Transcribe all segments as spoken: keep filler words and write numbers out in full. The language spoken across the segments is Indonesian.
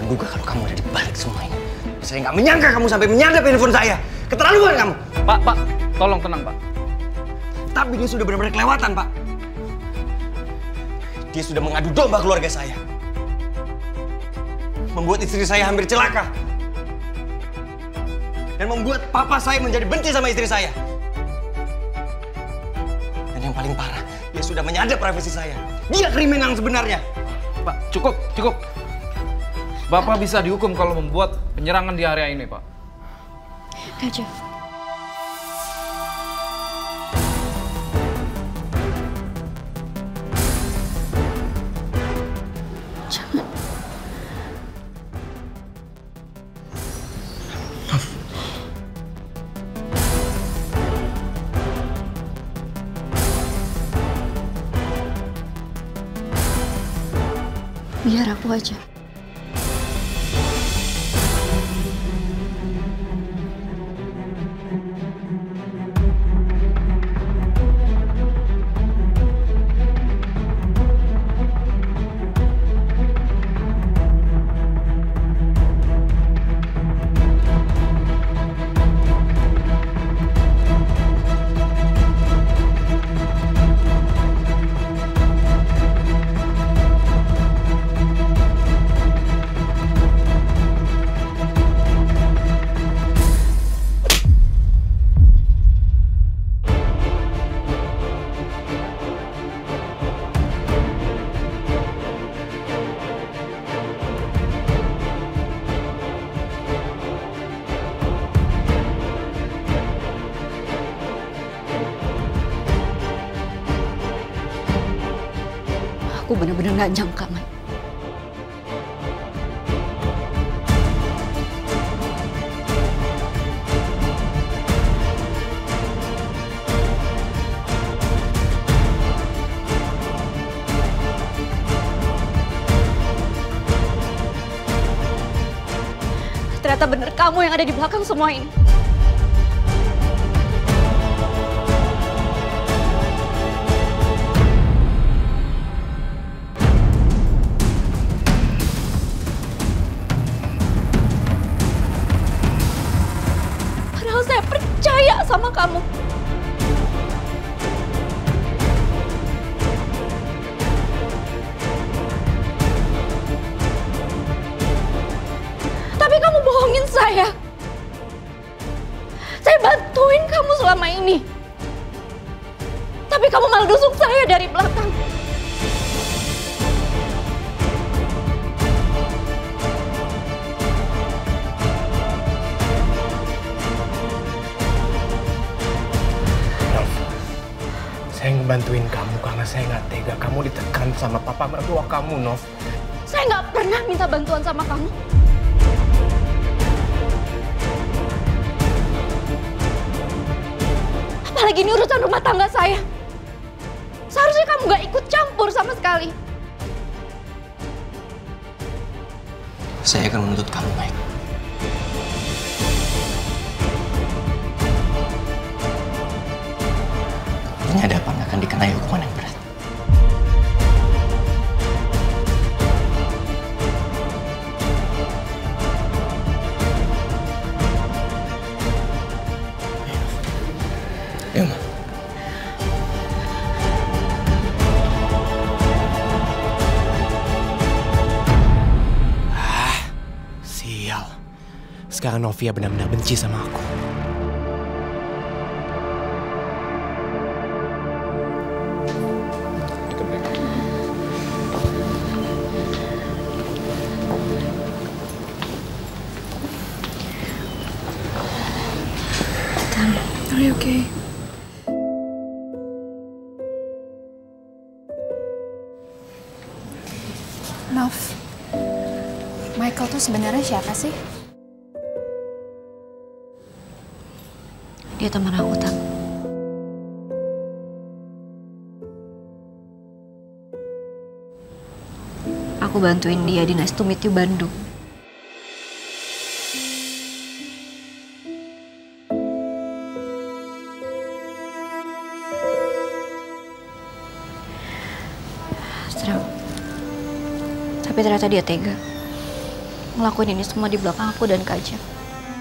menduga kalau kamu ada di balik semua ini. Saya nggak menyangka kamu sampai menyadap handphone saya. Keterlaluan kamu. Pak, Pak, tolong tenang, Pak. Tapi dia sudah benar-benar kelewatan, Pak. Dia sudah mengadu domba keluarga saya. Membuat istri saya hampir celaka. Dan membuat papa saya menjadi benci sama istri saya. Dan yang paling parah, dia sudah menyadap privasi saya. Dia kriminal sebenarnya. Pak, cukup, cukup. Bapak bisa dihukum kalau membuat penyerangan di area ini, Pak. Raja. Jangan. Biar aku aja. Aku benar-benar nggak nyangka, Man. Ternyata benar kamu yang ada di belakang semua ini. Saya percaya sama kamu. Tapi kamu bohongin saya. Saya bantuin kamu selama ini. Tapi kamu malah nusuk saya dari belakang. Saya ngebantuin kamu karena saya nggak tega kamu ditekan sama papa mertua kamu, Nov. Saya nggak pernah minta bantuan sama kamu. Apalagi ini urusan rumah tangga saya. Seharusnya kamu nggak ikut campur sama sekali. Saya akan menuntut kamu, Mike. Penyadapan akan dikenai hukuman yang berat. Ayo, Ma. Ah, sial. Sekarang Novia benar-benar benci sama aku. Are you okay? Nov, Michael tuh sebenarnya siapa sih? Dia teman aku, Tam. Aku bantuin dia di Nice to Meet You Bandung. Tapi ternyata dia tega. ngelakuin ini semua di belakang aku dan Kak Jeff.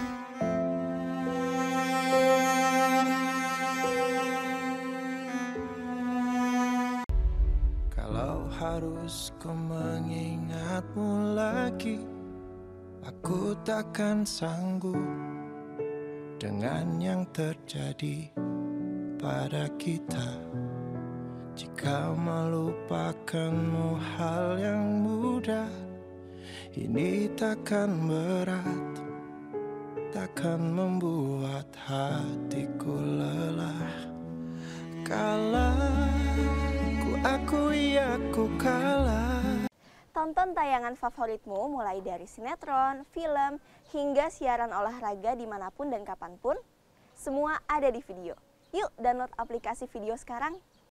Kalau harus ku mengingatmu lagi, aku takkan sanggup dengan yang terjadi pada kita. Jika melupakanmu hal yang mudah, ini takkan berat, takkan membuat hatiku lelah. Kalah, ku akui aku kalah. Tonton tayangan favoritmu mulai dari sinetron, film, hingga siaran olahraga dimanapun dan kapanpun. Semua ada di video. Yuk download aplikasi video sekarang.